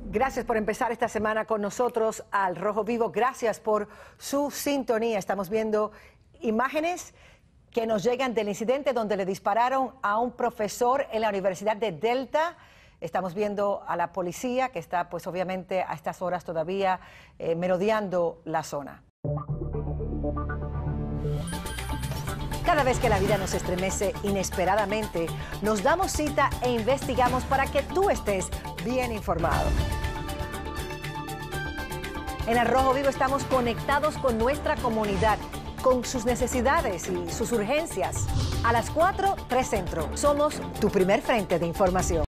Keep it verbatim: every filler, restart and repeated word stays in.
Gracias por empezar esta semana con nosotros al Rojo Vivo. Gracias por su sintonía. Estamos viendo imágenes que nos llegan del incidente donde le dispararon a un profesor en la Universidad de Delta. Estamos viendo a la policía que está, pues obviamente, a estas horas todavía eh, merodeando la zona. Cada vez que la vida nos estremece inesperadamente, nos damos cita e investigamos para que tú estés bien informado. En el Rojo Vivo estamos conectados con nuestra comunidad, con sus necesidades y sus urgencias. A las cuatro, tres Centro. Somos tu primer frente de información.